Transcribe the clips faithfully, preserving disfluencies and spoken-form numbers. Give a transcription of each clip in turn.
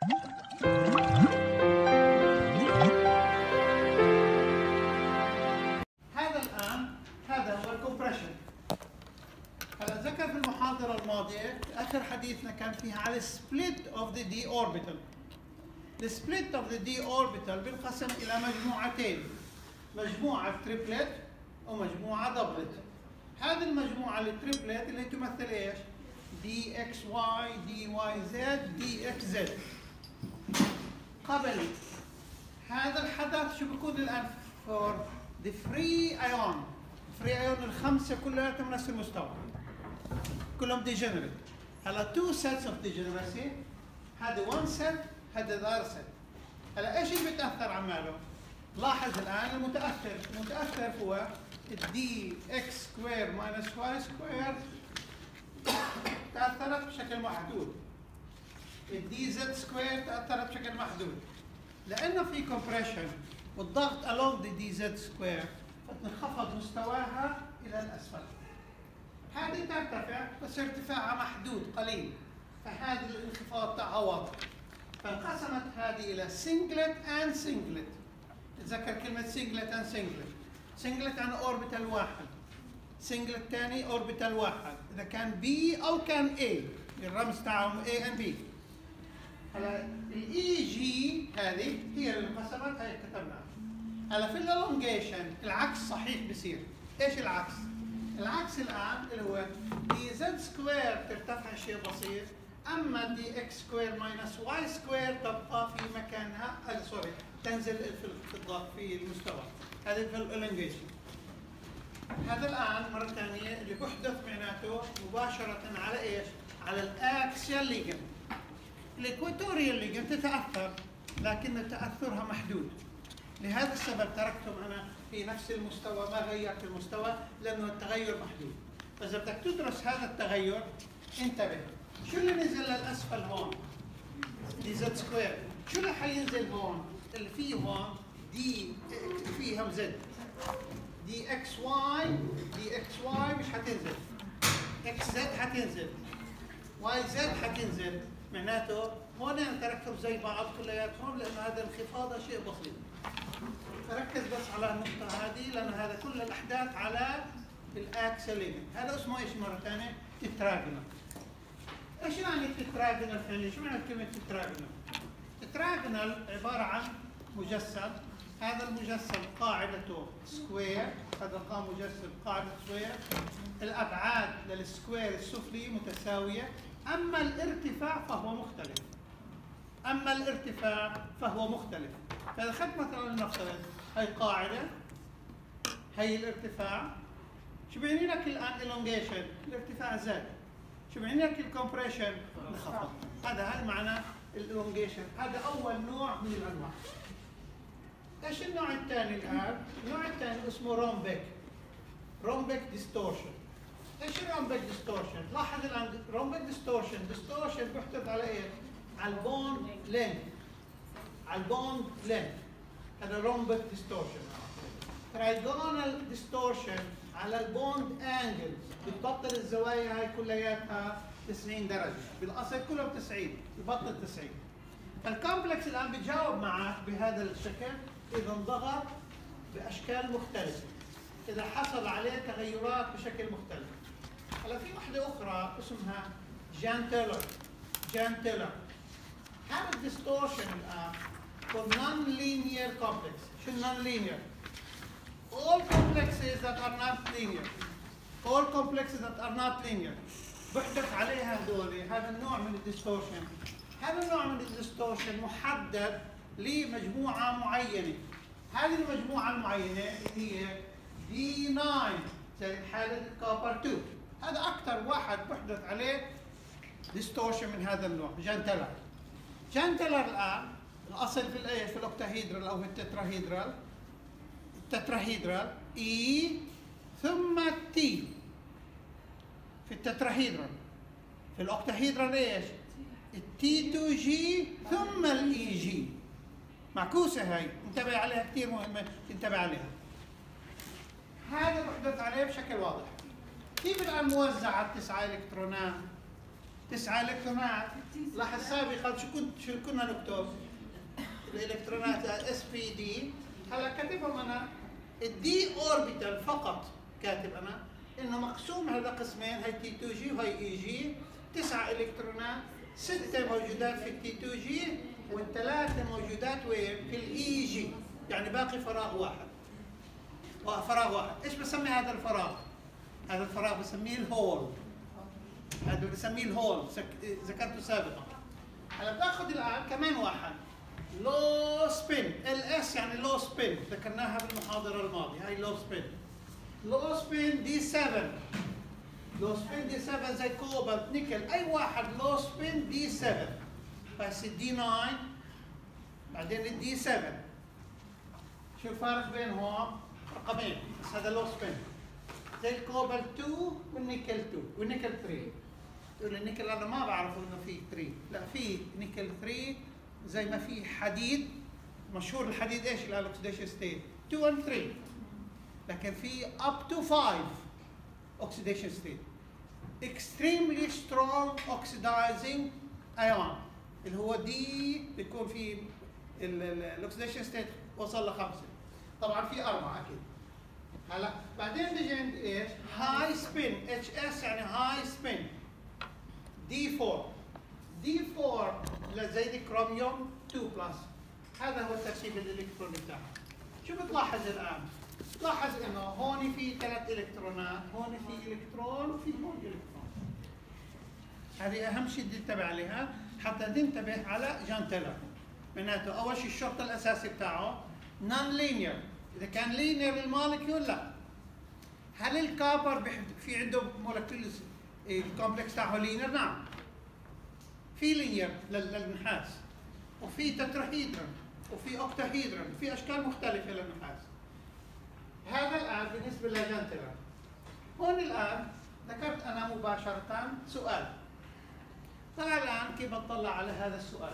هذا الآن هذا هو الكومبريشن. هلا ذكر في المحاضرة الماضية آخر حديثنا كان فيها على split of the d orbital. The split of the d orbital بينقسم إلى مجموعتين، مجموعة تريبلت ومجموعة دبلت. هذه المجموعة التريبلت اللي تمثل ايش؟ دي اكس واي، دي واي زد، دي اكس زد. قبل هذا الحدث شو بيكون الآن؟ for the free ion. free ion الخمسة كلها من نفس المستوى. كلهم degenerate. هلا two sets of degeneracy. هذا one set، هذا the other set. هلا ايش اللي بتأثر عماله؟ لاحظ الآن المتأثر، المتأثر هو دي اكس سكوير ماينس واي سكوير تأثرت بشكل محدود. الدي زد سكوير تأثرت بشكل محدود. لأنه في compression والضغط along the دي زد سكوير فتنخفض مستواها إلى الأسفل. هذه ترتفع بس ارتفاعها محدود قليل، فهذا الانخفاض تاعها واضح. فانقسمت هذه إلى سنجلت and سنجلت. تذكر كلمة سنجلت and سنجلت. سنجلت عن اوربيتال واحد، سنجلت ثاني اوربيتال واحد، إذا كان بي أو كان A، الرمز تاعهم A and B. هلا الاي جي هذه هي اللي انقسمت، هي كتبناها. هلا في الالونجيشن العكس صحيح بصير. ايش العكس؟ العكس الان اللي هو دي زد سكوير ترتفع شيء بسيط، اما دي اكس سكوير ماينس واي سكوير تبقى في مكانها، آه سوري تنزل في الضغط في المستوى. هذه في الالونجيشن. هذا الان مره ثانيه اللي بيحدث معناته مباشره على ايش؟ على الاكسيال ليجن. الاكواتوريال ليجن تتاثر لكن تاثرها محدود. لهذا السبب تركتم انا في نفس المستوى، ما غيرت المستوى لانه التغير محدود. فاذا بدك تدرس هذا التغير انتبه، شو اللي نزل للاسفل هون؟ دي زد سكوير. شو اللي حينزل هون؟ اللي فيه هون دي فيها زد. دي اكس واي، دي اكس واي مش حتنزل. اكس زد حتنزل. واي زد حتنزل. معناته هون انا تركب زي بعض كلياتهم لانه هذا انخفاض شيء بسيط. فركز بس على النقطة هذه لأن هذا كل الأحداث على الأكسل ليجن. هذا اسمه إيش مرة ثانية؟ تتراجنال. إيش يعني تتراجنال فعليا؟ شو معنى كلمة تتراجنال؟ تتراجنال عبارة عن مجسم، هذا المجسم قاعدته سكوير، هذا القام مجسم قاعدة سكوير، الأبعاد للسكوير السفلي متساوية، أما الارتفاع فهو مختلف. أما الارتفاع فهو مختلف. فإذا أخذت مثلا نفترض هي قاعدة، هي الارتفاع، شو بيعني لك الآن elongation؟ الارتفاع زاد. شو بيعني لك الكمبريشن؟ انخفض. هذا هذا معناه الالونجيشن. هذا أول نوع من الأنواع. إيش النوع الثاني الآن؟ النوع الثاني اسمه رومبيك. رومبيك ديستورشن. إيش الرومبيك ديستورشن؟ لاحظ الآن رومبيك ديستورشن، ديستورشن بيحتوي على إيش؟ على البوند لينث. على البوند لينث. هذا رومبيك ديستورشن. ترايجونال ديستورشن على البوند انجل، بتبطل الزوايا هاي كلياتها تسعين درجة، بالاصل كلهم تسعين، ببطل تسعين. فالكومبلكس الان بتجاوب معك بهذا الشكل اذا انضغط باشكال مختلفة، اذا حصل عليه تغيرات بشكل مختلف. هلا في وحدة أخرى اسمها جان تيلر. جان تيلر. هذا الديستورشن الآن for non-linear complex. شو non-linear؟ All complexes that are not linear. All complexes that are not linear. بحدث عليها هذول هذا النوع من الديستورشن. هذا النوع من الديستورشن محدد لمجموعة معينة. هذه المجموعة المعينة هي دي تسعة زي حالة كوبر اثنين. هذا أكثر واحد بحدث عليه ديستورشن من هذا النوع، جان تيلر. جان تيلر الآن الأصل في الإيه؟ في الأوكتاهيدرال أو في التتراهيدرال. التتراهيدرال E ثم T في التتراهيدرال. في الأوكتاهيدرال إيش؟ التي تو جي ثم الإي جي. معكوسة هاي، انتبه عليها كثير مهمة تنتبه عليها. هذا بحدث عليه بشكل واضح. كيف الآن موزعة التسعة إلكترونات؟ تسعة الكترونات. لاحظ سابقا شو كنت شو كنا نكتب؟ الالكترونات اس بي دي. هلا كاتبهم انا الدي اوربيتال فقط، كاتب انا انه مقسوم هذا قسمين، هي تي تو جي وهي اي جي. تسعة الكترونات، ستة موجودات في التي تو جي والثلاثة موجودات وين؟ في الاي جي، يعني باقي فراغ واحد. فراغ واحد، ايش بسمي هذا الفراغ؟ هذا الفراغ بسميه الهول. هذا بسميه الهول، ذكرته سابقا. هلا بتاخذ الان كمان واحد لو سبين، ال اس يعني لو سبين، ذكرناها بالمحاضرة الماضية، هاي لو سبين. لو سبين دي سبعة، لو سبين دي سبعة زي كوبالت نيكل، اي واحد لو سبين دي سبعة. بس الدي تسعة بعدين الدي سبعة. شو الفارق بينهم؟ رقمين، بس هذا لو سبين. زي الكوبالت اثنين والنيكل اثنين والنيكل ثلاثة. تقول النيكل انا ما بعرف انه في ثلاثة، لا في نيكل ثلاثة زي ما في حديد، مشهور الحديد ايش الاوكسيديشن ستيت؟ اثنين و ثلاثة. لكن في up to five oxidation state. extremely strong oxidizing ion اللي هو دي بيكون في الاوكسيديشن ستيت وصل لخمسه. طبعا في اربعه اكيد. هلا بعدين بيجي عند ايش؟ هاي سبين، اتش اس يعني هاي سبين. دي أربعة. دي أربعة زي الكروميوم اثنين بلس. هذا هو التركيب الالكتروني بتاعها. شو بتلاحظ الان؟ بتلاحظ انه هون في ثلاث الكترونات، هون في الكترون وفي هون الكترون. هذه اهم شيء بدي انتبه عليها حتى تنتبه على جان تيلر. معناته اول شيء الشرط الاساسي بتاعه نون لينير. اذا كان لينير المولكيول لا. هل الكابر في عنده مولكيول الكومبلكس تاعه لينير؟ نعم. في لينير للنحاس، وفي تتراهيدرون، وفي اوكتاهيدرون، في اشكال مختلفه للنحاس. هذا الآن بالنسبة لجان تيلر. هون الآن ذكرت أنا مباشرة سؤال. طلع الآن كيف بطلع على هذا السؤال؟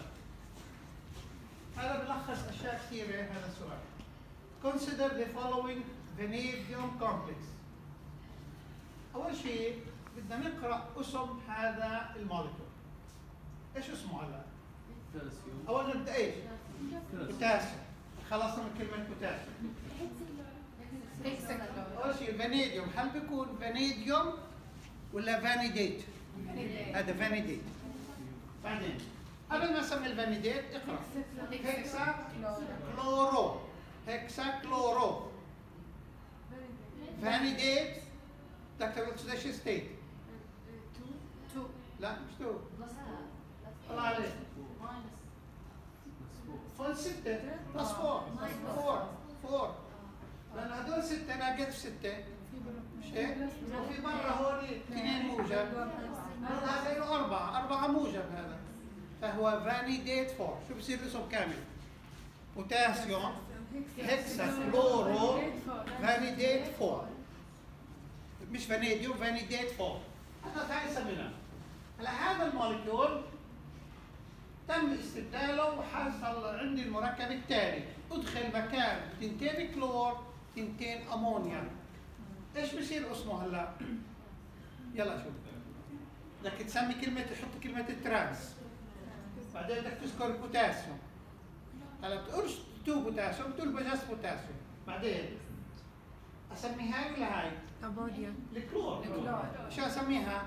هذا بلخص أشياء كثيرة هذا السؤال. Consider the following vanadium complex. أول شيء بدنا نقرأ اسم هذا المولكيول. إيش اسمه هلا؟ بوتاسيوم. أول نبدأ إيش؟ بوتاسيوم. خلصنا من كلمة بوتاسيوم. أول شيء فانيديوم، هل بيكون فانيديوم ولا فانيديت؟ هذا فانيديت. بعدين قبل ما اسمي الفانيديت اقرا هكسا كلورو، هكسا كلورو. فانيديت تكتب الاكسيديشن ستيت. اثنين. لا مش اثنين. طلع عليه. فوق ستة بلس أربعة. أربعة. أربعة. لأن هدول ستة باقيت في ستة. مش هيك؟ وفي برا هون اثنين موجب. هذا له أربعة، أربعة موجب هذا. فهو فانيديت أربعة. شو بصير الاسم كامل؟ بوتاسيوم هكسا كلورو فانيديت أربعة. مش فانيديوم، فانيديت أربعة. هذا ثاني سميناه. هلا هذا المولكيول تم استبداله وحصل عندي المركب التالي. ادخل مكان تنتين كلور تنتين امونيا. ايش بصير اسمه هلا؟ يلا شوف. بدك تسمي كلمة، تحط كلمة الترانس. بعدين بدك تذكر البوتاسيوم. هلا بتقولش تو بوتاسيوم، بتقول بس بوتاسيوم. بعدين اسمي هاي ولا هاي؟ امونيا. الكلور. الكلور. شو اسميها؟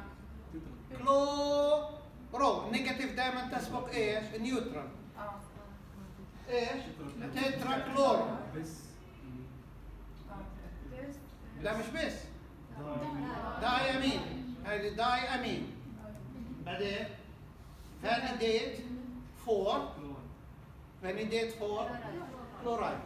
كلورو. النيجاتيف دائما تسبق ايش؟ النيوترال. اه ايش؟ تترا كلورو. بس لا مش بس. داي امين. هذه داي امين. بعدين فانيديت أربعة. فانيديت أربعة كلورايد.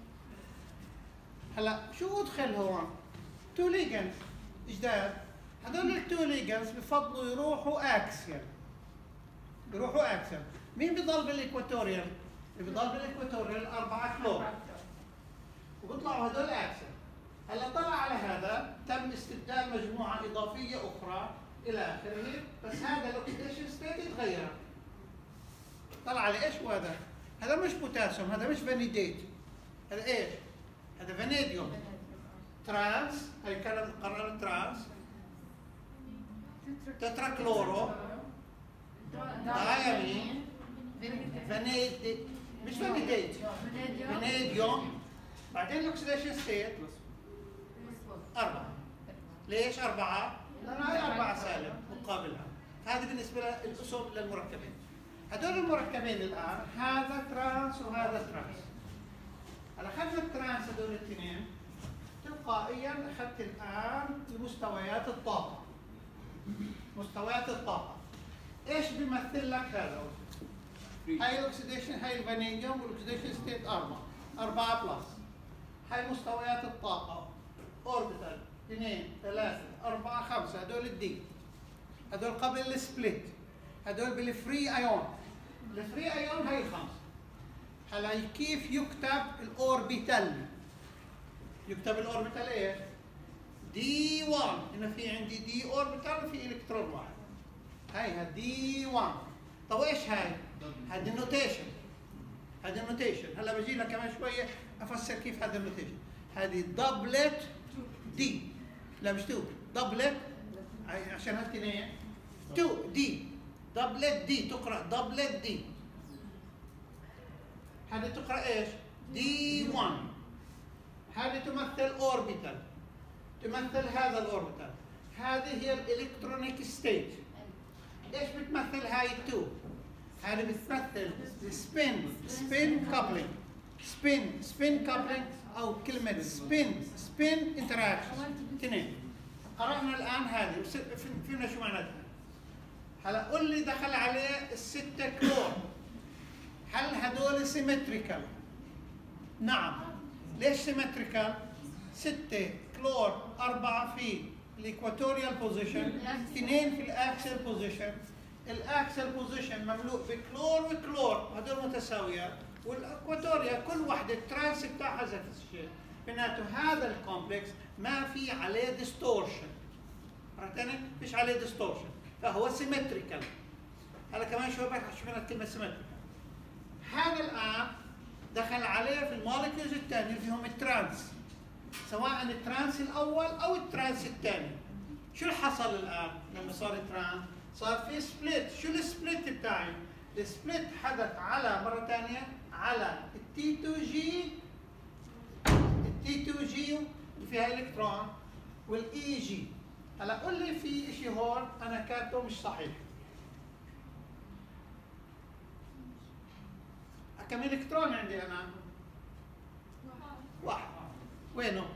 هلا شو ادخل هون؟ تو ليجنز جداد. هذول التو ليجنز بفضلوا يروحوا اكسيال. بيروحوا اكسيال. مين بيضل بالاكواتوريال؟ اللي بيضل بالاكواتوريال أربعة كلور. وبيطلعوا هذول اكسيال. هلا طلع على هذا تم استبدال مجموعه اضافيه اخرى الى اخره، بس هذا الاكسيديشن ستيت يتغير. طلع على ايش هو هذا؟ هذا مش بوتاسيوم، هذا مش فانيديت. هذا ايش؟ هذا فانيديوم. ترانس، هي كلمه قرار ترانس. تترا كلورو دايامين فانيدي مش فانيديت فانيديوم بعدين الاكسيديشن ستيت أربعة. ليش أربعة؟ لأن هاي أربعة سالب مقابلها. هذه بالنسبة للأسهم للمركبين. هدول المركبين الآن هذا ترانس وهذا ترانس. هلا أخذنا الترانس هدول الاثنين تلقائيا أخذت الآن مستويات الطاقة. مستويات الطاقة. إيش بيمثل لك هذا؟ هاي الأكسيديشن هاي الفانيديوم والأكسيديشن ستيت أربعة. أربعة بلس. هاي مستويات الطاقة. أوربيتال اثنين ثلاثة أربعة خمسة هدول الدي. هدول قبل السبليت. هدول بالفري أيون. الفري أيون هاي الخمسة. هلا كيف يكتب الأوربيتال؟ يكتب الأوربيتال إيش؟ دي واحد. هنا في عندي دي أوربيتال وفي إلكترون واحد. هاي دي واحد. طب إيش هاي؟ هذه النوتيشن. هذه النوتيشن. هلا بجي لك كمان شوية أفسر كيف هذا النوتيشن. هذه دبلت دي. لا مش تو دبلت عشان هالتنين تو دي دبلت دي تقرأ دبلت دي. هذه تقرأ ايش؟ دي واحد. هذه تمثل اوربيتال. تمثل هذا الاوربيتال. هذه هي الالكترونيك ستيت. ايش بتمثل هاي تو؟ هذه بتمثل سبين سبين كابلينج. سبين سبين كابلينج او كلمه سبين سبين انتراكشن. اثنين. قرأنا الان هذه فهمنا شو معناتها. هلا قل لي دخل عليه الستة كلور. هل هدول سيمتريكال؟ نعم. ليش سيمتريكال؟ ستة كلور أربعة في الايكواتوريال بوزيشن، اثنين في الاكسل بوزيشن. الاكسل بوزيشن مملوء بكلور وكلور هدول متساويات، والاكواتوريا كل وحده الترانس بتاعها ذات الشيء. بيناتو هذا الكومبلكس ما في عليه ديستورشن. مرة ثانية فيش عليه ديستورشن، فهو سيمتريكال. هلا كمان شوي بعرف شو معنى كلمة سيمتريكال. هذا الآن دخل عليه في المولكيولز الثانية اللي فيهم الترانس، سواء الترانس الأول أو الترانس الثاني. شو اللي حصل الآن لما صار الترانس؟ صار في سبليت. شو السبليت بتاعي؟ السبليت حدث على مرة ثانية على التي اثنين جي التي اثنين جي اللي فيها الكترون والاي جي. هلا قول لي في شيء هون انا كاتبه مش صحيح. كم الكترون عندي انا؟ واحد. وينه؟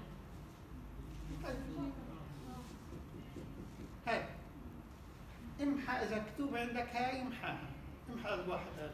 هاي امحى. اذا مكتوب عندك هاي امحاها. امحى الواحد هذا.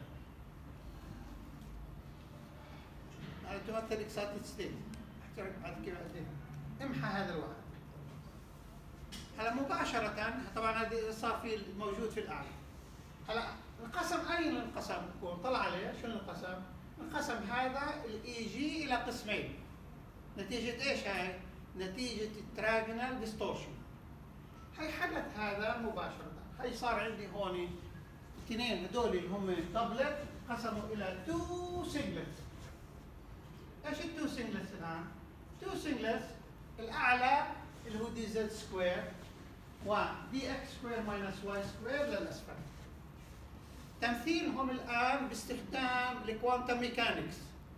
هذا تمثل اكسايتد ستيت. احترق بعد كيف قد امحى هذا الواحد. هلا مباشرة طبعا هذا صار في موجود في الأعلى. هلا انقسم أين انقسم؟ طلع عليه شو انقسم؟ انقسم هذا الاي جي إلى قسمين. نتيجة ايش هاي؟ نتيجة التراجنال ديستورشن. هي حدث هذا مباشرة. هي صار عندي هون اثنين هذول اللي هم دبلت قسموا إلى تو سينجلتس. ايش التو سينجلتس الآن؟ تو سينجلتس الأعلى اللي هو دي زد سكوير ودي اكس سكوير ماينس واي سكوير للأسفل. تمثيلهم الآن باستخدام الكوانتم ميكانكس.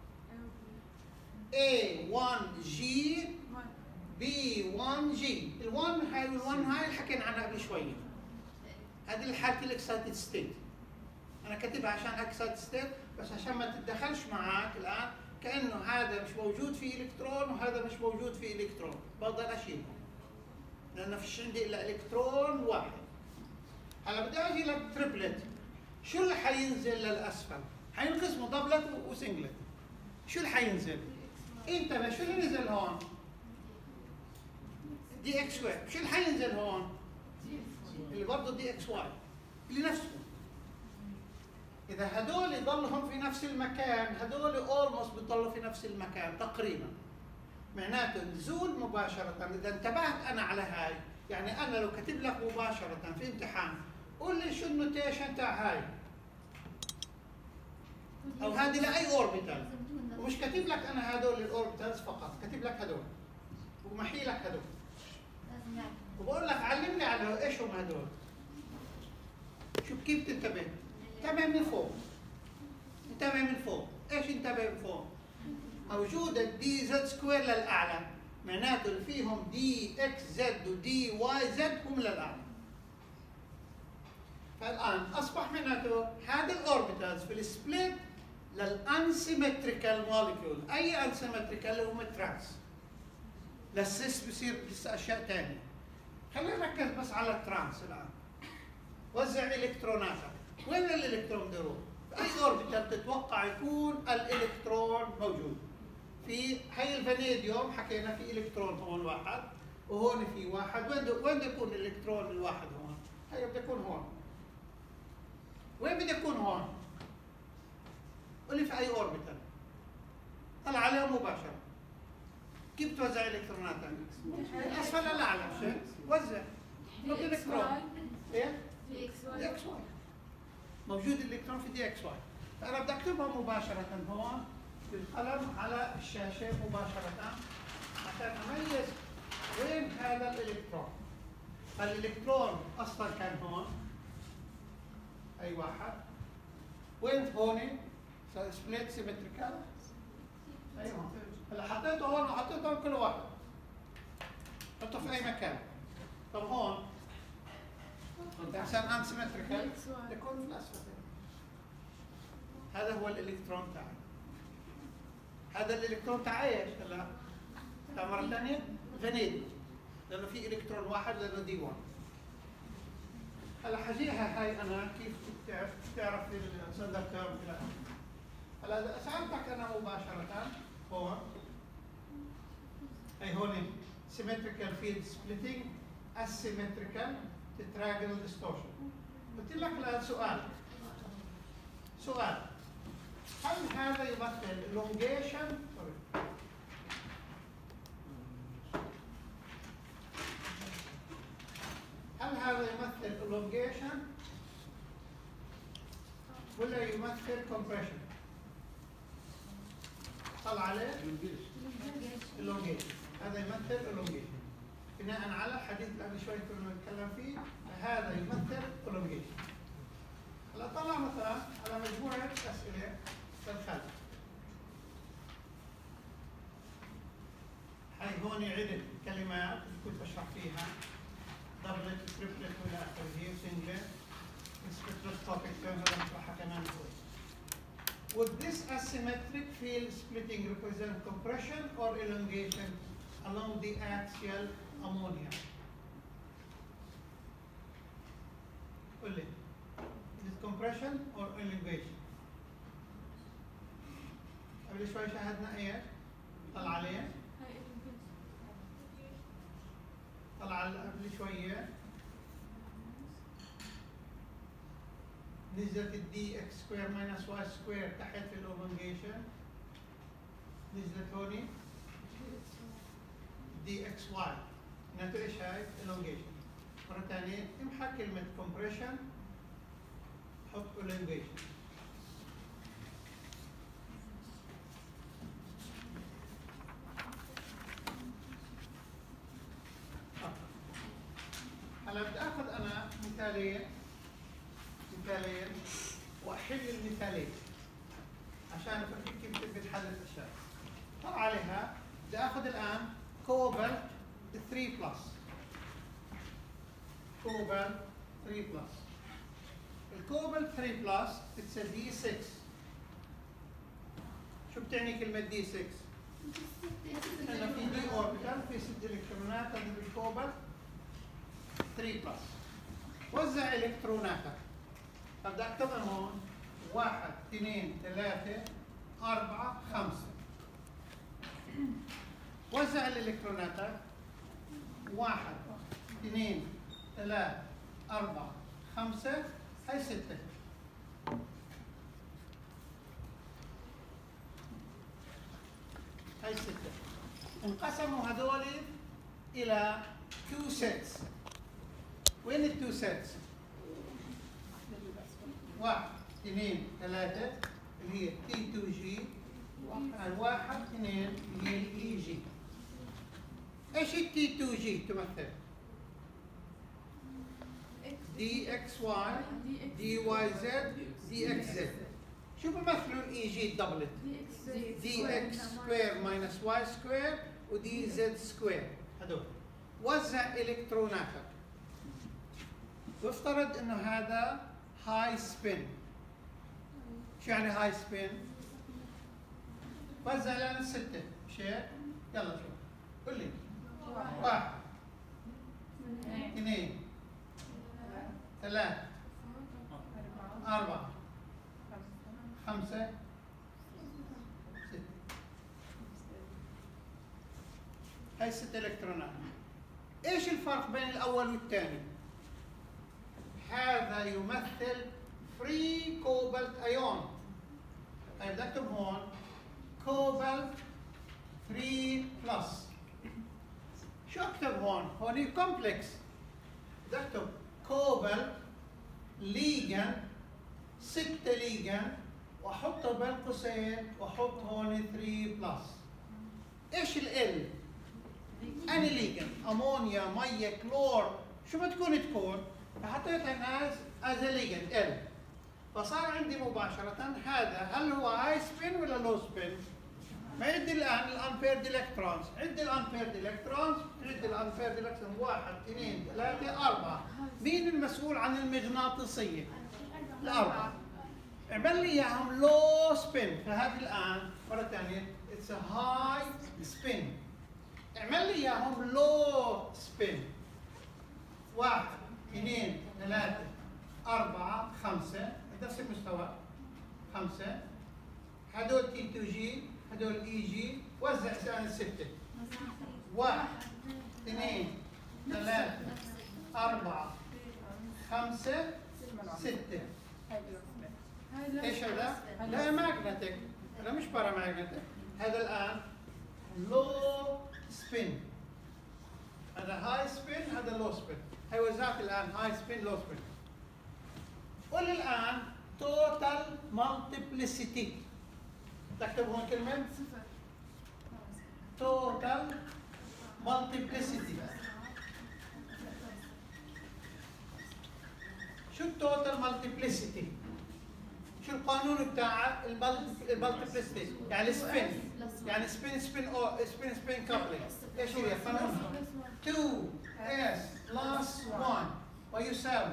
إيه واحد جي بي واحد جي. ال1 هاي وال1 هاي اللي حكينا عنها قبل شوية. هذه الحالة الاكسايتد ستيت. أنا كاتبها عشان اكسايتد ستيت بس عشان ما تتدخلش معك الآن كأنه هذا مش موجود فيه إلكترون وهذا مش موجود فيه إلكترون، بقدر أشيلهم. لأنه فيش عندي إلا إلكترون واحد. هلا بدي أجي للتريبلت. شو اللي حينزل للأسفل؟ حينقسموا دبلت وسنجلت. شو اللي حينزل؟ انتبه شو اللي نزل هون؟ دي اكس واي. شو اللي حينزل هون؟ اللي برضه دي اكس واي اللي نفسه. إذا هدول يضلهم في نفس المكان، هدول اولموست بيضلوا في نفس المكان تقريبا. معناته نزول مباشرة. إذا انتبهت أنا على هاي، يعني أنا لو كتب لك مباشرة في امتحان قول لي شو النوتيشن تاع هاي. أو هذه لأي أوربيتال. ومش كاتب لك أنا هدول الأوربيتالز فقط، كاتب لك هدول. ومحي لك هدول. وبقول لك علمني على إيش هم هدول. شوف كيف تنتبه؟ انتبه من فوق. انتبه من فوق، ايش انتبه من فوق؟ موجود الدي زد سكوير للاعلى، معناته اللي فيهم دي اكس زد ودي واي زد هم للاعلى. فالان اصبح معناته هذا الاوربيتالز في السبليت للانسيمتريكال موليكيول، اي انسيمتريكال اللي هم الترانس. للسيس بصير لسه اشياء ثانيه. خلينا نركز بس على الترانس الان. وزع الكتروناتك، وين الالكترون بده يروح؟ اي اوربيتال تتوقع يكون الالكترون موجود؟ في هي الفانيديوم حكينا في الكترون هون واحد، وهون في واحد، وين وين بده يكون الالكترون الواحد هون؟ هي بده يكون هون. وين بده يكون هون؟ قول لي في اي اوربيتال؟ طلع عليه مباشرة. كيف توزع الالكتروناتك؟ من اسفل للاعلى، وزع. نقول الالكترون. ايه؟ دي اكس واي. دي اكس واي. موجود الالكترون في دي اكس واي. فانا بدي اكتبها مباشرة هون بالقلم على الشاشة مباشرة عشان اميز وين هذا الالكترون. الالكترون اصلا كان هون. اي واحد. وين هون؟ سبليت سيمتريكال. ايوه. هلا حطيته هون وحطيته هون كل واحد. حطه في اي مكان. طب هون عشان انسيمتريكال يكون في الاسفل. هذا هو الالكترون تاعي. هذا الالكترون تاعي ايش؟ هلا هلا مره ثانيه فانيديوم، لانه في الكترون واحد لانه دي واحد. هلا حجيها هاي انا كيف تعرف تعرف السندر تيرم الى اخره. هلا اذا سالتك انا مباشره هون هي هون symmetrical field splitting asymmetrical tetragonal distortion. قلت لك الان سؤال سؤال هل هذا يمثل elongation؟ هل هذا يمثل elongation ولا يمثل compression؟ طلع عليه elongation. هذا يمثل elongation. بناء على الحديث اللي قبل شوي كنا نتكلم فيه، فهذا يمثل elongation. هلا طلع مثلا على مجموعة أسئلة في الخلف. هاي هون عدة كلمات كنت بشرح فيها، دبلت تريبلت والى آخره، سنجلت، spectroscopic terms اللي بنشرحها كمان شوي. Would this asymmetric field splitting represent compression or elongation along the axial ammonia? قل لي. Is it compression or elongation? قبل شوي شاهدنا ايش؟ طلع عليه؟ طلع قبل شوية نزلت الدي اكس سكوير ماينس واي سكوير تحت في الالونجيشن. نزلت هوني دي اكس واي. معناته ايش هاي؟ elongation. مرة ثانية امحى كلمة compression حط elongation. هلا بدي اخذ انا مثالين مثالين واحل المثالين عشان افكر كيف بتحل الاشياء. طلع عليها بدي اخذ الان كوبالت ثلاثة بلس. كوبالت ثلاثة بلس. الكوبالت ثلاثة بلس اتس دي ستة. شو بتعني كلمة دي ستة؟ انه في دي اوربيتال في ست الكترونات هذه بالكوبالت ثلاثة بلس. وزع الكتروناتك. بدي اكتبهم هون واحد اثنين ثلاثة أربعة خمسة. وزع الالكتروناتك واحد اثنين ثلاثة أربعة خمسة هاي ستة. هاي ستة. انقسموا هذول إلى two sets. وين التو سيتس؟ واحد اثنين ثلاثة اللي هي تي اثنين جي، واحد اثنين اللي هي الاي جي. ايش التي اثنين جي تمثل؟ دي اكس واي دي واي زد دي اكس زد. شو بمثلوا الاي جي دبلت؟ دي اكس سكوير ماينس واي سكوير ودي زد سكوير. هذول وزع الكتروناتك. وافترض انه هذا هاي سبين. شو يعني هاي سبين؟ وزع لنا ستة. مش هيك؟ يلا شوف. قل لي. واحد. اثنين. ثلاثة. أربعة. خمسة. ستة. هاي ست الكترونات. ايش الفرق بين الاول والثاني؟ هذا يمثل فري كوبالت ايون. طيب بدي اكتب هون كوبالت ثلاثة بلس. شو اكتب هون؟ هون كومبلكس. بدي اكتب كوبالت ليجن ستة ليجن واحطه بين قوسين واحط هون ثلاثة بلس. ايش ال؟ اني ليجن امونيا ميه كلور شو بتكون تكون؟ فحطيتها هنا از ليجن ال. فصار عندي مباشرة هذا هل هو هاي سبين ولا لو سبين؟ ما عندي الان الانبيرد الكترونز، عندي الانبيرد الكترونز، عندي الانبيرد الكترونز واحد اثنين ثلاثة أربعة. مين المسؤول عن المغناطيسية؟ الأربعة. اعمل لي اياهم لو سبين، فهذه الان مرة ثانية اتس هاي سبين. اعمل لي اياهم لو سبين. واحد اثنين ثلاثة أربعة خمسة نفس المستوى. خمسة. هدول تي تو جي، هدول اي جي، وزع سنة ستة. واحد اثنين ثلاثة أربعة خمسة ستة. ايش هذا؟ لا ماجنتيك، هذا مش بارا ماجنتيك. هذا الآن لو سبين. هذا هاي سبين، هذا لو سبين. هي وزعت الآن هاي سبين لو سبين. قل الآن توتال مالتيبليسيتي. تكتب هون كلمة توتال مالتيبليسيتي. شو التوتال مالتيبليسيتي؟ شو القانون بتاع المالتيبليسيتي؟ يعني سبين، يعني سبين سبين او سبين سبين كابلينج. ايش هي قانونها؟ اثنين اس بلس واحد ويساوي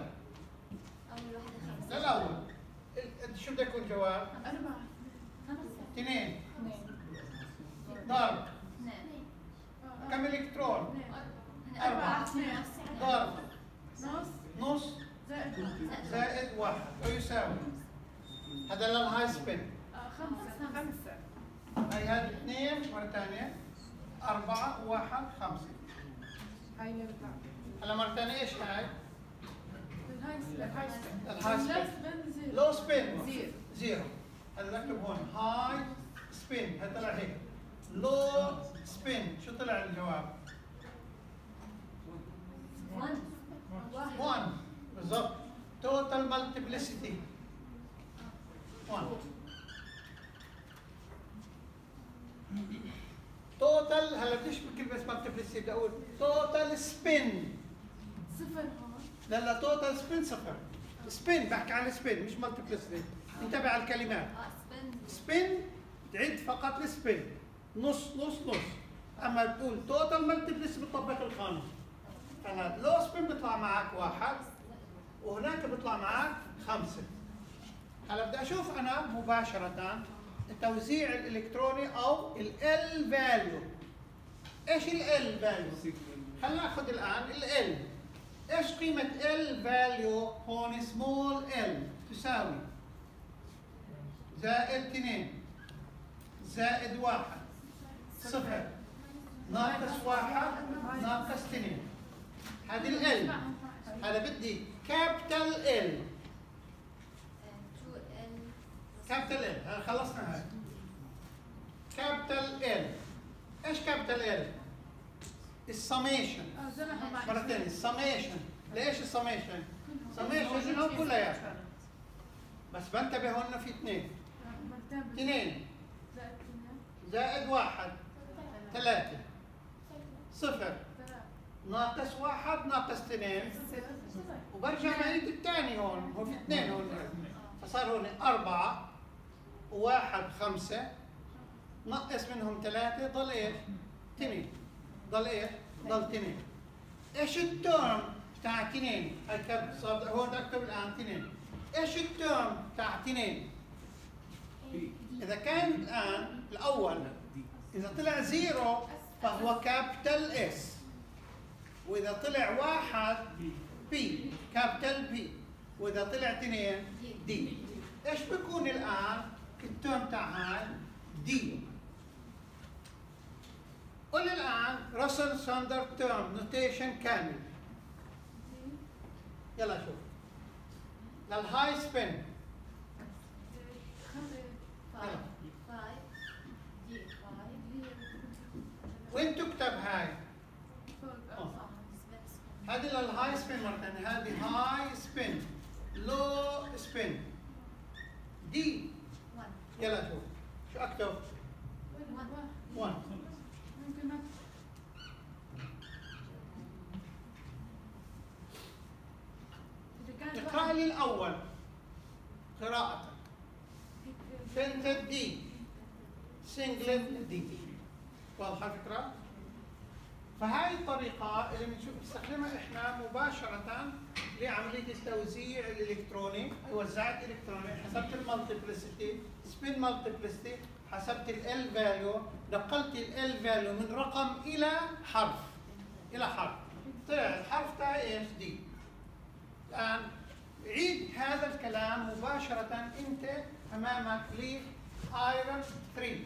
لا الأول. شو بده يكون جواب؟ أربعة. اثنين. ضرب. كم إلكترون؟ أربعة. ضرب. نص. نص. زائد. زائد واحد ويساوي. هذا للهاي سبين. خمسة. خمسة. هي هذه اثنين مرة ثانية. أربعة واحد خمسة. هاي نرجع. هلا مرة ثانية إيش هاي؟ الهاي سبين. الهاي سبين. لو سبين. زيرو. زيرو. هذا نكتب هون هاي سبين. هذا طلع هيك. لو سبين. شو طلع الجواب؟ واحد. واحد. بالضبط. توتال مالتيبليسيتي. واحد. توتال هلا بديش بكلمة مالتيبليسيتي بدي أقول توتال سبين. صفر هون. لا لا توتال سبين صفر. سبين بحكي عن سبين مش مالتيبليسيتي. انتبه على الكلمات. سبين تعد فقط السبين. نص نص نص. اما بتقول توتال مالتيبليسيتي بتطبق القانون. فهذا لو سبين بيطلع معك واحد وهناك بيطلع معك خمسة. هلا بدي اشوف انا مباشرة التوزيع الالكتروني او ال L value. ايش ال L value؟ خلينا ناخذ الان ال L. ايش قيمة L value هون small l تساوي زائد اثنين زائد واحد صفر ناقص واحد ناقص اثنين. هذه ال L. هذا بدي كابيتال L. كابيتال L. هلا خلصنا هاي. كابيتال L. ايش كابيتال L؟ السميشن. مرة ثانية السميشن. ليش السميشن؟ السميشن انهم كلها بس بنتبه هون في اثنين. اثنين زائد واحد ثلاثة صفر ناقص واحد ناقص اثنين، وبرجع بعيد الثاني هون، هو في اثنين هون، فصار هون أربعة وواحد خمسة، نقص منهم ثلاثة، ضل ايش؟ اثنين، ضل ايش؟ ضل اثنين. ايش الترم تاع اثنين؟ هاي كم صار هون اكتب الآن اثنين. ايش الترم تاع اثنين؟ إذا كان الآن الأول إذا طلع زيرو فهو كابيتال اس، وإذا طلع واحد بي كابيتال بي، وإذا طلع اثنين دي. إيش بيكون الآن الترم تاع هاي؟ دي. قل الآن راسل ساندر ترم نوتيشن كامل. يلا شوف للهاي سبين. وين تكتب هاي؟ هذه للهاي سبين مرة ثانية، هذه هاي سبين، لو سبين، دي. يلا شوف شو اكتب؟ واحد. اقرأ لي الأول قراءة. بنتد دي، سنجلت دي. واضحة الفكرة؟ فهاي الطريقة اللي بنشوف نستخدمها احنا مباشرة لعملية التوزيع الإلكتروني. وزعت إلكتروني، حسبت المالتيبلسيتي، سبين مالتيبلسيتي، حسبت ال فاليو، نقلت ال فاليو من رقم إلى حرف، إلى حرف. طلع الحرف تاعي ايش؟ دي. الآن عيد هذا الكلام مباشرة أنت أمامك ل ايرون ثلاثة.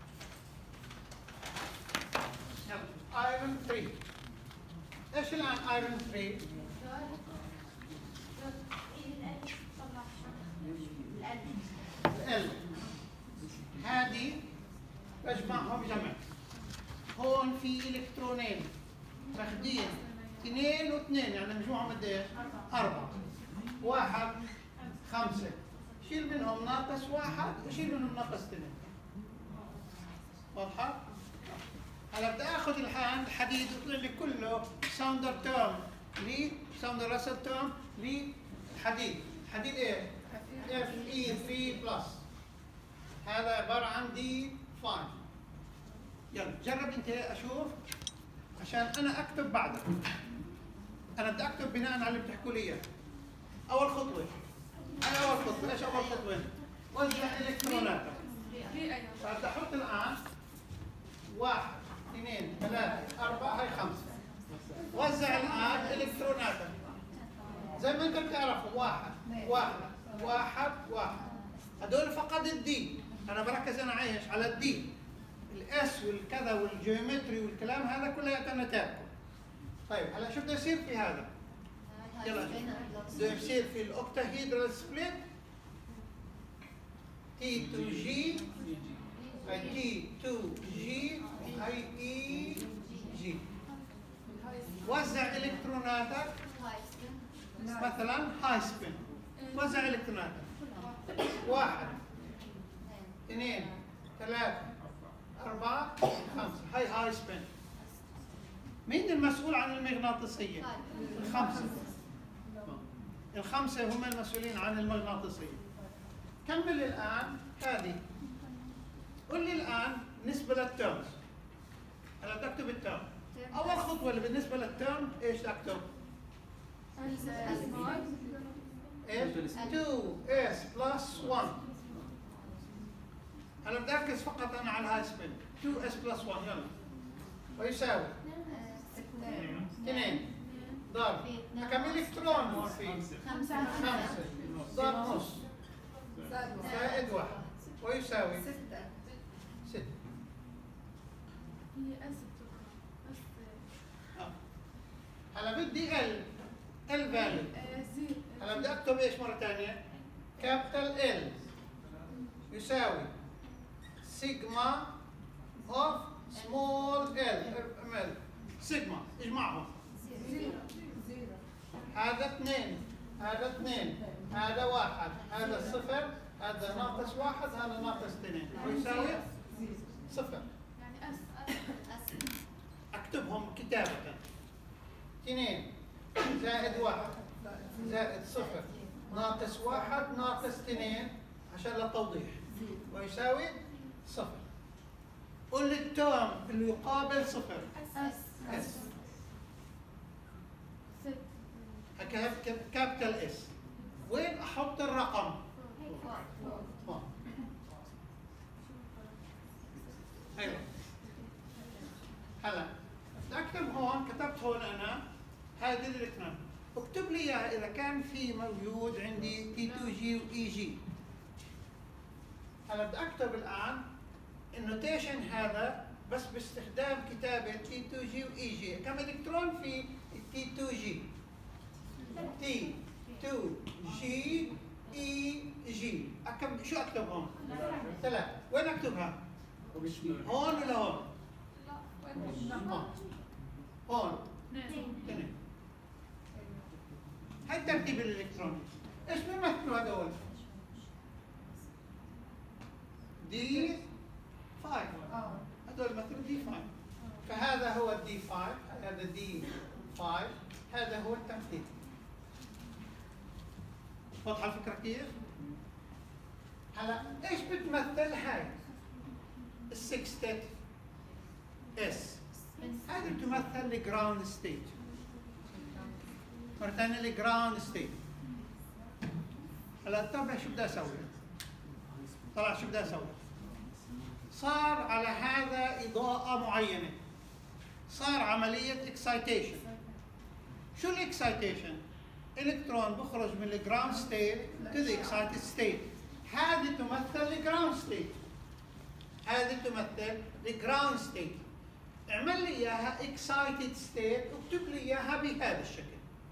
ايرون ثلاثة. ايش الآن ايرون ثلاثة؟ ال هذه بجمعهم جمع. هون في الكترونين ماخذين اثنين واثنين، يعني مجموعهم قد ايش؟ أربعة. واحد خمسة، شيل منهم ناقص واحد وشيل منهم ناقص اثنين. واضحة؟ هلا بدي اخذ الآن الحديد يطلع لي كله ساوندر تيرم لي ساوندر راسل تيرم للحديد. الحديد ايه؟ اف اي ثلاثة بلس. هذا عبارة عن دي خمسة. يلا جرب انت اشوف عشان انا اكتب بعدك. انا بدي اكتب بناء على اللي بتحكوا لي اياه. اول خطوة، انا اول خطوة، ايش اول خطوة؟ وزع الكتروناتك. فبدي احط الآن واحد اثنين ثلاثة أربعة، هاي خمسة. وزع الآن إلكتروناتك زي ما أنت بتعرفوا، واحد واحد واحد واحد. هدول فقط الدي، أنا بركز أنا عايش على الدي. الإس والكذا والجيومتري والكلام هذا كله نتائجكم. طيب هلا شو بده يصير في هذا؟ يلا بده يصير في الأوكتاهيدرال سبليت تي تو جي، هاي تي تو جي، هاي اي جي. وزع الكتروناتك مثلا هاي سبين. وزع الكتروناتك واحد اثنين ثلاثة أربعة خمسة، هاي هاي سبين. مين المسؤول عن المغناطيسية؟ الخمسة. الخمسة هم المسؤولين عن المغناطيسية. كمل الآن هذه. قل لي الآن بالنسبة للتيرمز. هلا بدي أكتب التيرم. أول خطوة اللي بالنسبة للتيرم إيش أكتب؟ إيش؟ اثنين اس بلس واحد. هلا بدي أركز فقط أنا على الهاي سبين. اثنين اس بلس واحد، يلا. ويساوي اثنين ضرب كم إلكترون هون في؟ خمسة. خمسة ضرب نص زائد واحد ويساوي ستة. ستة. هي اس هلا بدي ال ال فاليو. هلا بدي اكتب ايش مرة ثانية؟ كابيتال ال يساوي سيجما اوف سمول ال. سيجما اجمعهم. هذا اثنين، هذا اثنين، هذا واحد، هذا صفر، هذا ناقص واحد، هذا ناقص اثنين، ويساوي صفر. يعني اس اكتبهم كتابة. اثنين زائد واحد زائد صفر ناقص واحد ناقص اثنين عشان للتوضيح ويساوي صفر. قل لي الترم اللي يقابل صفر. اس اس ست كابيتال اس. وين احط الرقم؟ هون. ايوه هلا اكتب هون، كتبت هون انا هذه الالكترون. اكتب لي اياها اذا كان في موجود عندي تي تو جي واي جي. هلا بدي اكتب الان النوتيشن هذا بس باستخدام كتابه تي تو جي واي جي. كم الكترون في تي تو جي؟ تي تو جي اي جي. أكم شو اكتب هون؟ ثلاث. وين اكتبها؟ هون ولا هون؟ هون. هون. اثنين. هاي الترتيب الالكتروني. ايش بيمثلوا هذول؟ دي خمسة. هذول بيمثلوا دي خمسة. فهذا هو الدي خمسة، هذا دي خمسة، هذا هو التمثيل. واضحة الفكرة كيف؟ هلا ايش بتمثل هاي؟ السكستت اس. هذه بتمثل الجراوند ستيت. مرة ثانية الجراوند ستيت. هلا انتبه شو بدي اسوي؟ طلع شو بدي اسوي؟ صار على هذا اضاءة معينة. صار عملية اكسايتيشن. شو الاكسايتيشن؟ الكترون بخرج من الجراوند ستيت to the excited state. هذه تمثل الجراوند ستيت. هذه تمثل الجراوند ستيت. اعمل لي اياها excited state واكتب لي اياها بهذا الشكل.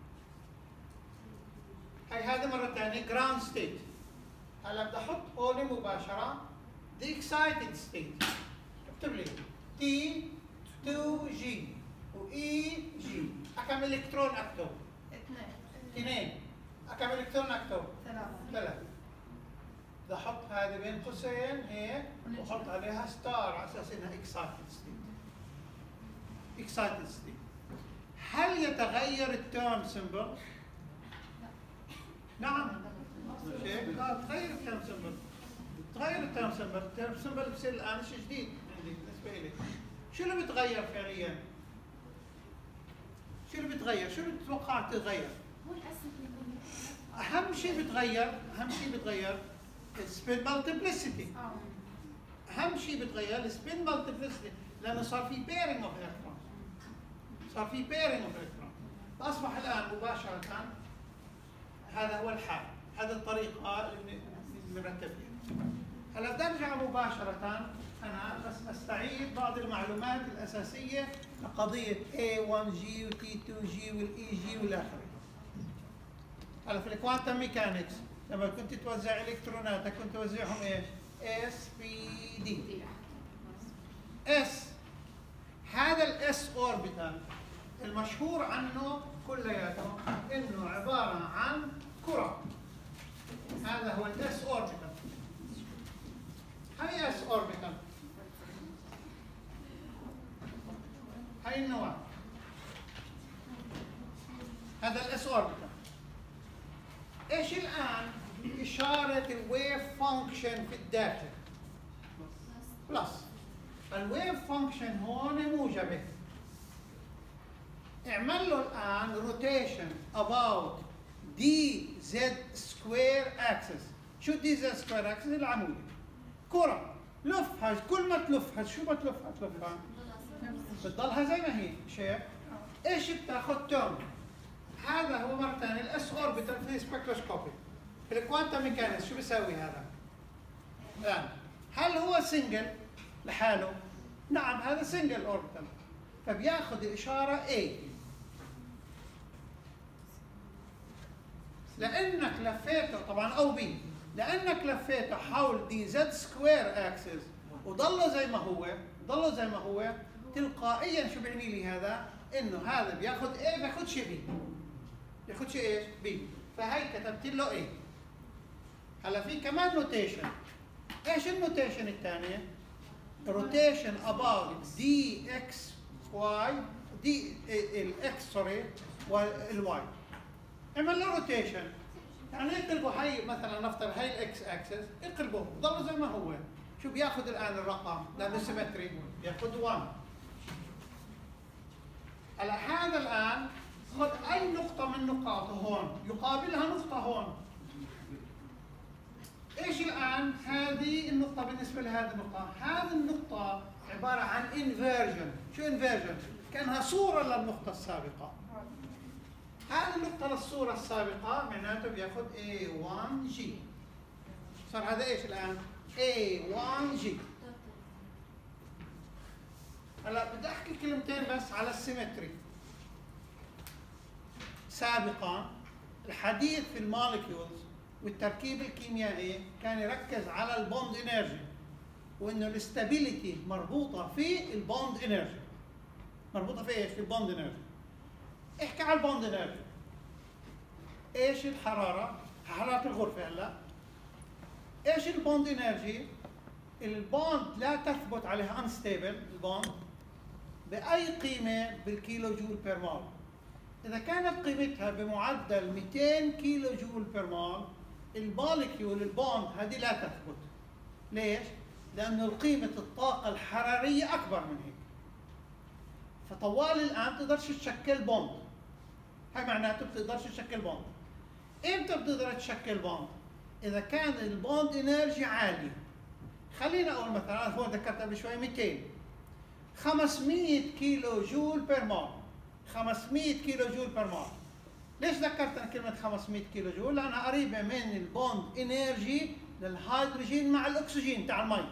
هي هذا مرة ثانية جراوند ستيت. هلا بدي احط هون مباشرة the excited state. اكتب لي تي تو جي و اي جي. كم الكترون اكتب؟ اثنين. كم الكترون اكتب؟ ثلاثة. ثلاثة. بدي احط هذه بين قوسين هيك واحط عليها ستار على اساس انها اكسايتد ستيت. اكسايتد ستيت. هل يتغير التيرم سمبل؟ نعم. شيء؟ لا تغير التيرم سمبل. تغير التيرم سمبل، التيرم سمبل بصير الان شيء جديد عندي بالنسبة لي. شو اللي بتغير فعليا؟ شو اللي بتغير؟ شو اللي بتتوقع تتغير؟ أهم شيء بتغير، أهم شيء بتغير السبين مالتيبلسيتي. أهم شيء بتغير السبين مالتيبلسيتي لأنه صار في بيرنج أوف إلكترون. صار في بيرنج أوف إلكترون. فأصبح الآن مباشرة هذا هو الحال، هذا الطريقة اللي بنرتب فيها. هلا بدي أرجع مباشرة أنا بس أستعيد بعض المعلومات الأساسية لقضية إيه وان جي و تي تو جي والإي جي والآخر. هلا في الكوانتم ميكانكس لما كنت توزع الكتروناتك كنت توزعهم ايش؟ اس بي دي. اس هذا الاس اوربيتال المشهور عنه كلياته انه عباره عن كره. هذا هو الاس اوربيتال. هاي اس اوربيتال. هاي النواه. هذا الاس اوربيتال. ايش الان اشاره الويف فانكشن في الداخل؟ بلس. الويف فانكشن هون موجبه. اعمل له الان روتيشن about دي زد سكوير اكسس. شو دي زد سكوير اكسس؟ العمودي. كره لفها، كل ما تلفها شو ما تلفها تلفها بتضلها زي ما هي شيء. ايش بتاخذ تيرم؟ هذا هو مرة ثانية الاس اوربيتال في السبكتروسكوبي. في الكوانتم ميكانكس شو بيساوي هذا؟ الآن هل هو سنجل لحاله؟ نعم هذا سنجل اوربيتال. فبياخذ الإشارة A. لأنك لفيته طبعا أو B. لأنك لفيته حول دي زد سكوير اكسس وضله زي ما هو، ضله زي ما هو، تلقائيا شو بيعني لي هذا؟ إنه هذا بياخذ A بياخذ شيء B. ياخذ شيء ايش؟ بي. فهي كتبت له ايه. هلا في كمان نوتيشن. ايش النوتيشن الثانية؟ روتيشن about دي اكس واي دي الاكس سوري والواي، اعمل له روتيشن، يعني اقلبوا هي مثلا نفترض هي الاكس اكسس، اقلبوه ضل زي ما هو. شو بياخذ الان الرقم؟ لانه سيمتري بياخذ واحد. هلا هذا الان خذ اي نقطة من نقاطه هون يقابلها نقطة هون. ايش الان هذه النقطة بالنسبة لهذه النقطة؟ هذه النقطة عبارة عن انفيرجن. شو انفيرجن؟ كانها صورة للنقطة السابقة. هذه النقطة للصورة السابقة معناته بياخذ إيه وان جي. صار هذا ايش الآن؟ إيه وان جي. هلا بدي احكي كلمتين بس على السيمتري. سابقا الحديث في الموليكيولز والتركيب الكيميائي كان يركز على البوند انرجي، وانه الاستابيليتي مربوطه في البوند انرجي. مربوطه في ايش؟ في البوند انرجي. احكي على البوند انرجي. ايش الحراره؟ حراره الغرفه هلا. ايش البوند انرجي؟ البوند لا تثبت عليها انستيبل البوند باي قيمه بالكيلو جول بير مول. اذا كانت قيمتها بمعدل مئتين كيلو جول بير مول، الموليكيول البوند هذه لا تثبت. ليش؟ لانه قيمه الطاقه الحراريه اكبر من هيك. فطوال الان تقدرش تشكل بوند. هاي معناته بتقدرش تشكل بوند. امتى بتقدر تشكل بوند؟ اذا كان البوند انرجي عالي. خلينا اقول مثلا هون ذكرت قبل شوي مئتين، خمسمئة كيلو جول بير مول. خمسمئة كيلو جول بير مول. ليش ذكرت انا كلمه خمسمئة كيلو جول؟ لانها قريبه من البوند انرجي للهيدروجين مع الاكسجين تاع المي.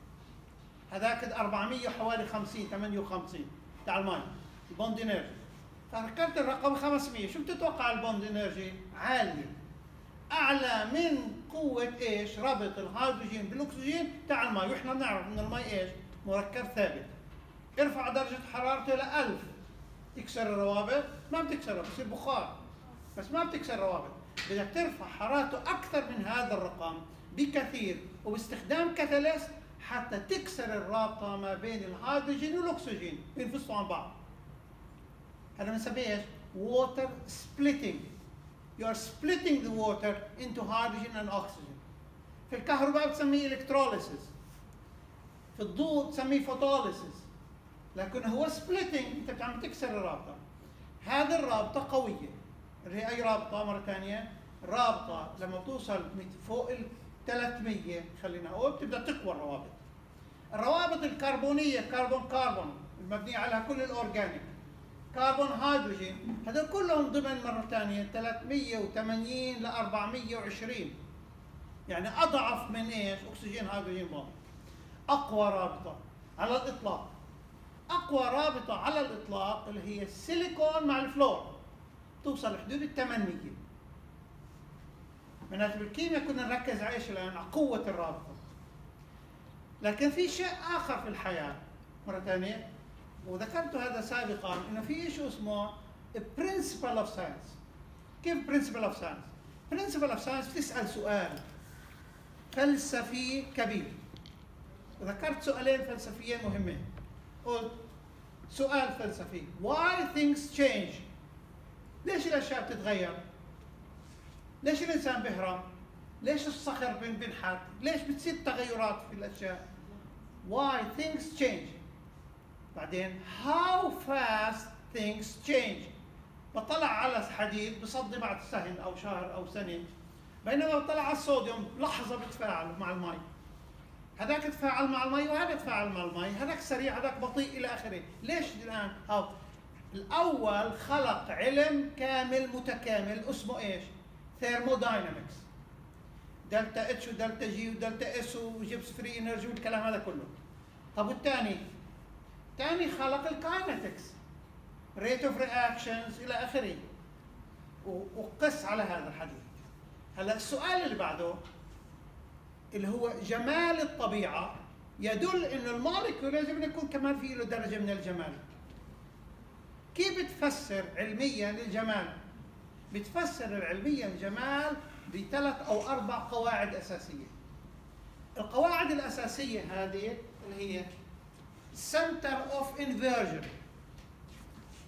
هذاك أربعمئة حوالي خمسين ثمانية وخمسين تاع المي البوند انرجي. فذكرت الرقم خمسمئة. شو بتتوقع البوند انرجي؟ عاليه، اعلى من قوه ايش؟ ربط الهيدروجين بالاكسجين تاع المي، واحنا بنعرف ان المي ايش؟ مركب ثابت. ارفع درجه حرارته ل ألف، تكسر الروابط؟ ما بتكسرها، بصير بخار، بس ما بتكسر الروابط. بدك ترفع حرارته اكثر من هذا الرقم بكثير وباستخدام كاتاليست حتى تكسر الرابطه ما بين الهيدروجين والاكسجين ينفصلوا عن بعض. هذا بنسميه ايش؟ water splitting. You are splitting the water into hydrogen and oxygen. في الكهرباء بتسميه electrolysis. في الضوء بتسميه photolysis. لكن هو splitting، انت عم تكسر الرابطه. هذه الرابطه قويه. اللي هي اي رابطه مره ثانيه؟ رابطه لما توصل فوق ال ثلاثمئة خلينا نقول بتبدا تقوى الروابط. الروابط الكربونيه كربون كربون المبنيه على كل الاورجانيك، كربون هيدروجين، هذول كلهم ضمن مره ثانيه ثلاثمئة وثمانين ل أربعمئة وعشرين. يعني اضعف من ايش؟ اكسجين هيدروجين بوند. اقوى رابطه على الاطلاق. اقوى رابطه على الاطلاق اللي هي السيليكون مع الفلور، توصل لحدود ال ثمانمئة. معناته بالكيمياء كنا نركز على ايش الان؟ على قوه الرابطه. لكن في شيء اخر في الحياه مره ثانيه، وذكرت هذا سابقا، انه في شيء اسمه principle of science. كيف principle of science؟ principle of science بتسال سؤال فلسفي كبير. وذكرت سؤالين فلسفيين مهمين. قلت سؤال فلسفي: why things change؟ ليش الاشياء بتتغير؟ ليش الانسان بيهرب؟ ليش الصخر بينحت؟ ليش بتصير تغيرات في الاشياء؟ why things change. بعدين how fast things change. بطلع على حديد بصدي بعد سنة او شهر او سنه، بينما بطلع على الصوديوم لحظه بتفاعل مع المي. هذاك تفاعل مع المي وهذا تفاعل مع المي، هذاك سريع هذاك بطيء الى اخره. ليش الان؟ أو الاول خلق علم كامل متكامل اسمه ايش؟ ثيرموداينامكس. دلتا اتش ودلتا جي ودلتا اس وجيبس فري انرجي والكلام هذا كله. طب والثاني؟ الثاني خلق الكاينetics، ريت اوف رياكشنز الى اخره، وقس على هذا الحديث. هلا السؤال اللي بعده اللي هو جمال الطبيعه يدل انه الموليكيول لازم يكون كمان في له درجه من الجمال. كيف بتفسر علميا الجمال؟ بتفسر علميا الجمال بثلاث او اربع قواعد اساسيه. القواعد الاساسيه هذه اللي هي center of inversion.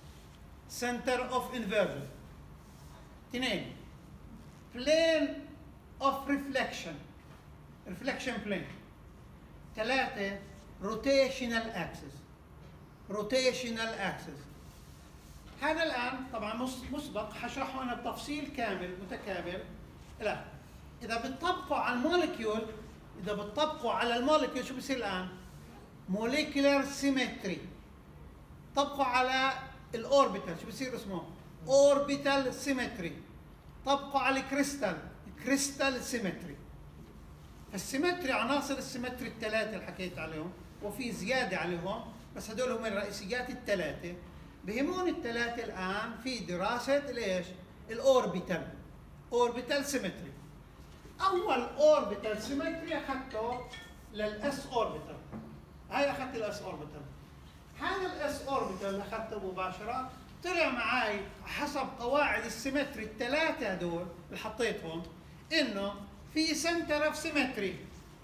center of inversion. اثنين plane of reflection reflection plane. ثلاثة rotational axis rotational axis. هذا الآن طبعا مسبق حشرحه أنا بتفصيل كامل متكامل. لا إذا بتطبقوا على الموليكيول إذا بتطبقوا على الموليكيول شو بصير الآن؟ molecular symmetry. طبقوا على الأوربيتال شو بصير اسمه؟ orbital symmetry. طبقوا على الكريستال crystal symmetry. السيمتري عناصر السيمتري الثلاثة اللي حكيت عليهم وفي زيادة عليهم بس هدول هم الرئيسيات الثلاثة. بهمون الثلاثة الآن في دراسة ليش؟ الأوربيتال أوربيتال سيمتري. أول أوربيتال سيمتري أخذته للأس أوربيتال. هاي أخذت الأس أوربيتال. هذا الأس أوربيتال اللي أخذته مباشرة طلع معي حسب قواعد السيمتري الثلاثة هدول اللي حطيتهم إنه في سنتر اوف سيمتري.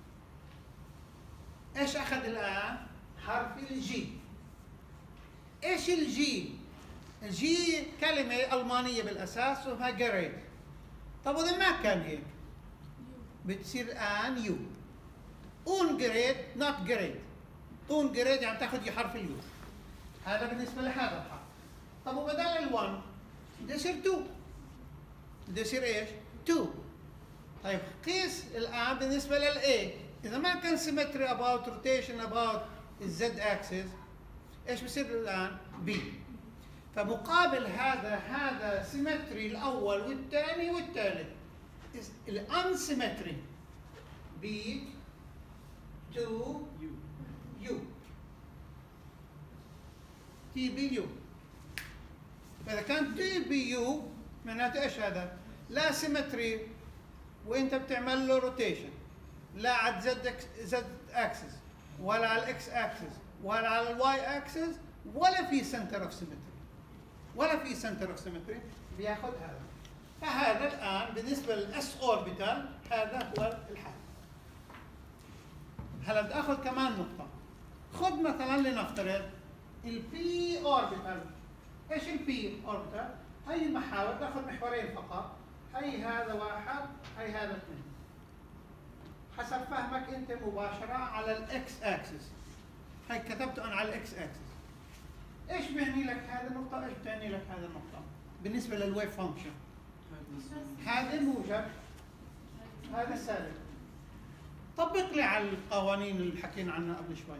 ايش اخذ الان؟ حرف الجي. ايش الجي؟ الجي كلمة ألمانية بالأساس وها جريد. طب وإذا ما كان هيك بتصير الآن يو. اون جريد نوت جريد. اون جريد يعني تاخذ حرف اليو. هذا بالنسبة لهذا الحرف. طب وبدل الون بده يصير تو. بده يصير ايش؟ تو. طيب قيس الآن بالنسبة للA. إذا ما كان symmetry about rotation about الZ axis إيش بصير الآن؟ B. فمقابل هذا هذا symmetry الأول والثاني والثالث. الunsymmetry B to U T B U. فإذا كان T B U معناته إيش هذا؟ لا symmetry وانت بتعمل له روتيشن لا على الزد زد اكسس ولا على الاكس اكسس ولا على الواي اكسس ولا في سنتر اوف سيمتري ولا في سنتر اوف سيمتري بياخذ هذا. فهذا الان بالنسبه للاس اوربيتال هذا هو الحل. هلا بدي اخذ كمان نقطه. خذ مثلا لنفترض البي اوربيتال. ايش البي اوربيتال؟ هي المحاور تاخذ محورين فقط. هي هذا واحد هي هذا اثنين. حسب فهمك انت مباشره على الاكس اكسس. هي كتبته انا على الاكس اكسس. ايش بيعني لك هذه النقطه؟ ايش بتعني لك هذه النقطه؟ بالنسبه للويف فانكشن. هذا موجب هذا سالب. طبق لي على القوانين اللي حكينا عنها قبل شوي.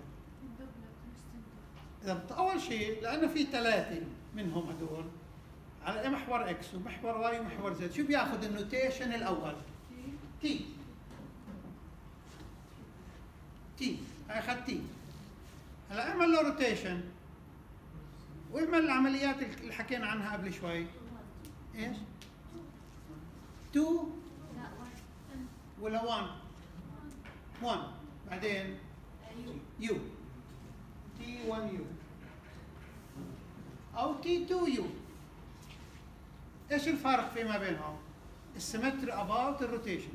اذا اول شيء لانه في ثلاثه منهم هدول على محور اكس ومحور واي ومحور زد، شو بياخذ النوتيشن الاول؟ تي. تي، هاي اخذ تي. هلا اعمل له روتيشن واعمل العمليات اللي حكينا عنها قبل شوي. ايش؟ تو ولا واحد؟ واحد، بعدين يو. تي واحد يو او تي اثنين يو. ايش الفرق فيما بينهم؟ السيمتري اباوت الروتيشن.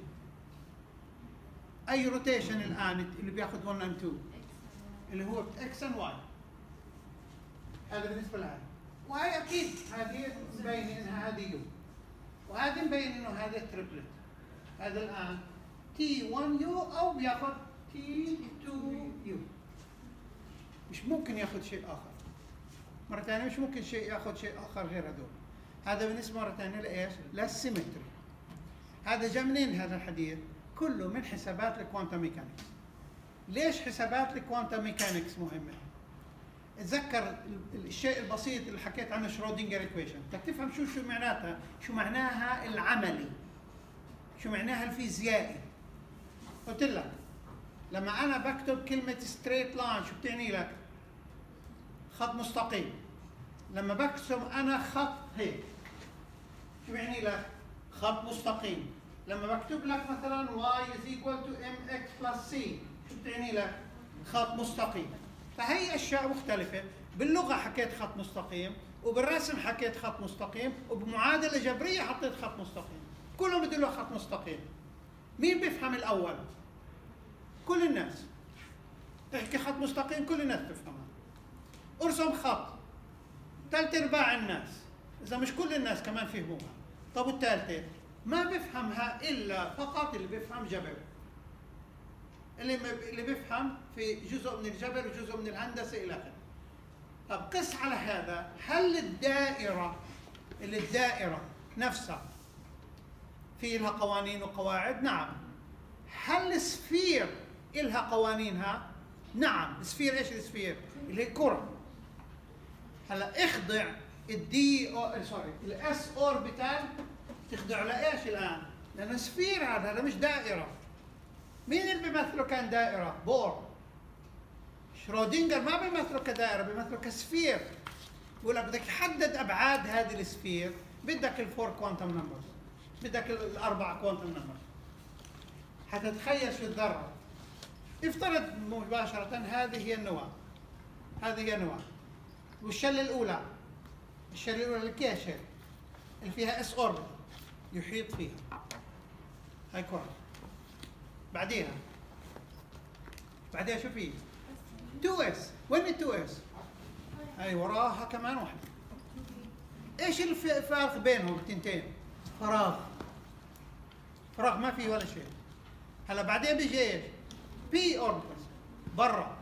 اي روتيشن الان اللي بياخذ واحد and اثنين اللي هو اكس and واي. هذا بالنسبه لهذا. وهي اكيد هذه مبين انها هذه يو وهذه مبين انه هذا تريبلت. هذا الان تي واحد يو او بياخذ تي اثنين يو. مش ممكن ياخذ شيء اخر. مره ثانيه مش ممكن شيء ياخذ شيء اخر غير هذول. هذا بالنسبه مره ثانيه لايش؟ للسيمتري. هذا جاء منين هذا الحديث؟ كله من حسابات الكوانتم ميكانكس. ليش حسابات الكوانتم ميكانكس مهمه؟ اتذكر الشيء البسيط اللي حكيت عنه شرودنجر ايكويشن، بدك تفهم شو شو معناتها، شو معناها العملي، شو معناها الفيزيائي. قلت لك لما انا بكتب كلمه ستريت لاين شو بتعني لك؟ خط مستقيم. لما بكتب انا خط هيك شو بيعني لك؟ خط مستقيم. لما بكتب لك مثلا y is equal to mx plus c شو بتعني لك؟ خط مستقيم. فهي اشياء مختلفه. باللغه حكيت خط مستقيم وبالرسم حكيت خط مستقيم وبمعادله جبريه حطيت خط مستقيم. كلهم بده له خط مستقيم. مين بيفهم الاول؟ كل الناس. تحكي خط مستقيم كل الناس بتفهمها. ارسم خط ثلاث ارباع الناس اذا مش كل الناس كمان فهموها. طب والثالثه ما بفهمها الا فقط اللي بيفهم جبر، اللي اللي بيفهم في جزء من الجبر وجزء من الهندسه الى اخره. طب قس على هذا، هل الدائره اللي الدائره نفسها في لها قوانين وقواعد؟ نعم. هل السفير إلها قوانينها؟ نعم. السفير ايش السفير؟ اللي هي الكرة. هلا اخضع الدي او سوري الاس اوربيتال تخضع لايش الان؟ لانه سفير، هذا هذا مش دائرة. مين اللي بيمثله كان دائرة؟ بور. شرودنجر ما بيمثله كدائرة، بيمثله كسفير. بقول لك بدك تحدد ابعاد هذه السفير، بدك الفور كوانتم نمبرز، بدك الاربع كوانتم نمبرز. حتتخيل شو الذرة. افترض مباشرة هذه هي النواة، هذه هي النواة، والشلة الأولى، الشلة الأولى الكيشة اللي فيها اس اوربت يحيط فيها، هاي كرة. بعديها بعديها شو في؟ تو اس. وين ال تو اس؟ هاي وراها كمان واحدة. ايش الفرق بينهم التنتين؟ فراغ. فراغ ما في ولا شيء. هلا بعدين بيجي ايش؟ بي اوربيتال برا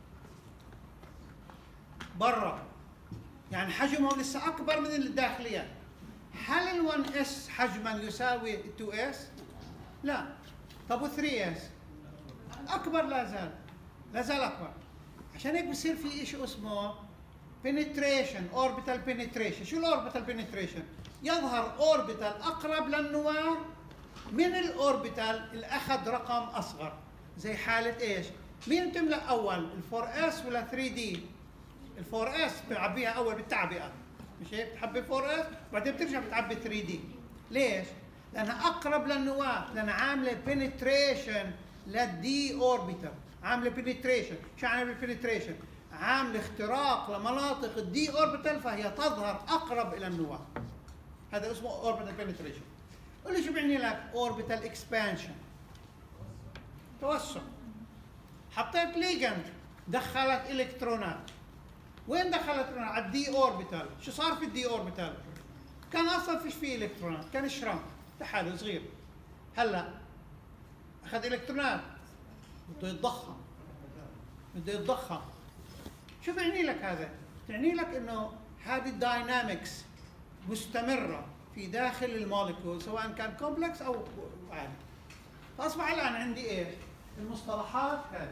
برا، يعني حجمهم لسه اكبر من الداخليات. هل ال ون اس حجما يساوي ال تو اس؟ لا. طب وال ثري اس؟ اكبر لا زال، لا زال اكبر. عشان هيك بصير في شيء اسمه penetration orbital penetration. شو الاوربيتال penetration؟ يظهر اوربيتال اقرب للنواه من الاوربيتال اللي اخذ رقم اصغر. زي حاله ايش؟ مين بتملا اول؟ الفور اس ولا ثري دي؟ الفور اس بتعبيها اول بالتعبئه، مش هيك؟ بتحبي فور اس بعدين بترجع بتعبي ثري دي. ليش؟ لانها اقرب للنواه، لانها عامله بنتريشن للدي اوربيتال، عامله بنتريشن. شو عامله بنتريشن؟ عامله اختراق لمناطق الدي اوربيتال، فهي تظهر اقرب الى النواه. هذا اسمه اوربيتال بنتريشن. قول لي شو بيعني لك اوربيتال اكسبانشن؟ توسع. حطيت ليجند، دخلت الكترونات. وين دخلت الكترونات؟ على الدي اوربيتال. شو صار في الدي اوربيتال؟ كان اصلا فيش فيه الكترونات، كان شرنك لحاله صغير. هلا اخذ الكترونات بده يتضخم، بده يتضخم. شو بيعني لك هذا؟ بيعني لك انه هذه الداينامكس مستمره في داخل الموليكول، سواء كان كومبلكس او عادي. فاصبح الان عندي ايش؟ المصطلحات هذه.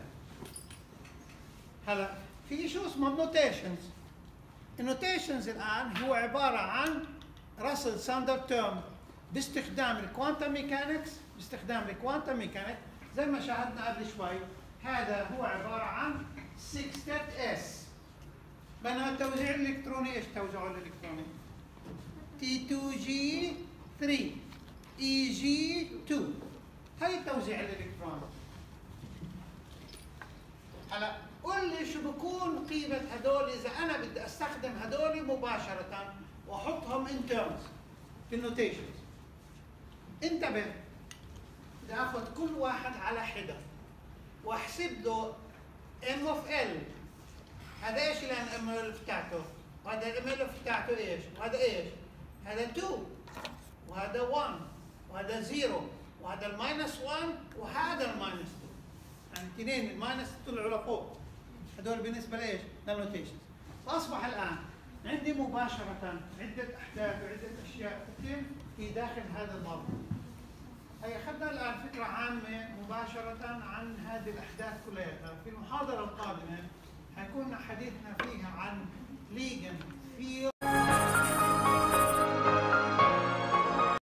هلا في شيء اسمه النوتيشنز. النوتيشنز الان هو عباره عن راسل ساندر تيرم باستخدام الكوانتم ميكانكس، باستخدام الكوانتم ميكانكس زي ما شاهدنا قبل شوي. هذا هو عباره عن ستة اس. بينما التوزيع الالكتروني ايش توزيعه الالكتروني؟ تي تو جي ثري اي جي تو. هاي التوزيع الالكتروني. هلا قول لي شو بكون قيمه هدول اذا انا بدي استخدم هدول مباشره واحطهم ان تيرمز في النوتيشنز. انتبه، بدي اخذ كل واحد على حده واحسب له ام اوف ال. هذا ايش الام اوف بتاعته؟ وهذا الام اوف بتاعته ايش؟ وهذا ايش؟ هذا تو وهذا واحد وهذا صفر وهذا الماينس واحد وهذا الماينس تو. يعني اثنين الماينس طلعوا لفوق. هذول بالنسبه لايش؟ للنوتيشنز. فاصبح الان عندي مباشره عده احداث وعده اشياء تتم في داخل هذا الموضوع. هي اخذنا الان فكره عامه مباشره عن هذه الاحداث كلها. في المحاضره القادمه حيكون حديثنا فيها عن